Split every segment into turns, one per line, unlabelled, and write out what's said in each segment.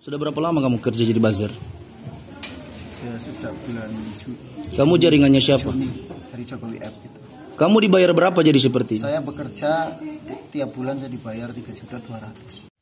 Sudah berapa lama kamu kerja jadi buzzer?
Ya, sejak bulan Juni.
Kamu jaringannya siapa?
Dari Jokowi App itu.
Kamu dibayar berapa jadi seperti ini?
Saya bekerja tiap bulan saya dibayar 3.200.000.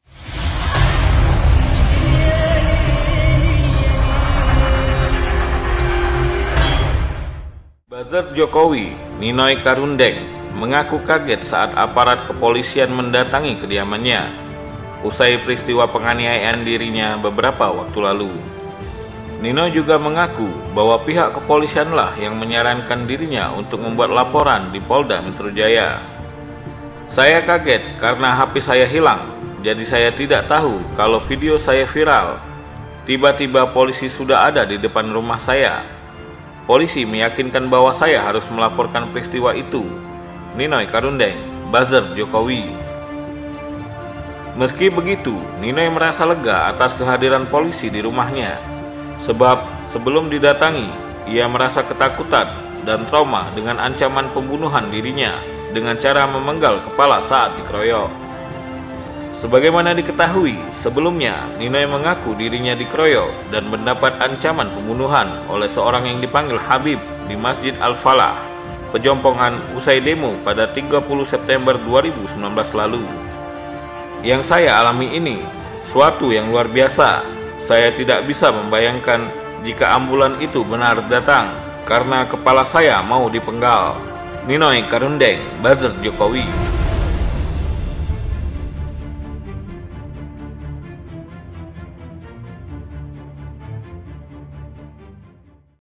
Buzzer Jokowi, Ninoy Karundeng, mengaku kaget saat aparat kepolisian mendatangi kediamannya usai peristiwa penganiayaan dirinya beberapa waktu lalu. Ninoy juga mengaku bahwa pihak kepolisianlah yang menyarankan dirinya untuk membuat laporan di Polda Metro Jaya. Saya kaget karena HP saya hilang, jadi saya tidak tahu kalau video saya viral. Tiba-tiba polisi sudah ada di depan rumah saya. Polisi meyakinkan bahwa saya harus melaporkan peristiwa itu. Ninoy Karundeng, buzzer Jokowi. Meski begitu, Ninoy merasa lega atas kehadiran polisi di rumahnya. Sebab sebelum didatangi, ia merasa ketakutan dan trauma dengan ancaman pembunuhan dirinya dengan cara memenggal kepala saat dikeroyok. Sebagaimana diketahui, sebelumnya Ninoy mengaku dirinya dikeroyok dan mendapat ancaman pembunuhan oleh seorang yang dipanggil Habib di Masjid Al-Falah, Pejompongan usai demo pada 30 September 2019 lalu. Yang saya alami ini suatu yang luar biasa. Saya tidak bisa membayangkan jika ambulan itu benar datang karena kepala saya mau dipenggal. Ninoy Karundeng, buzzer Jokowi.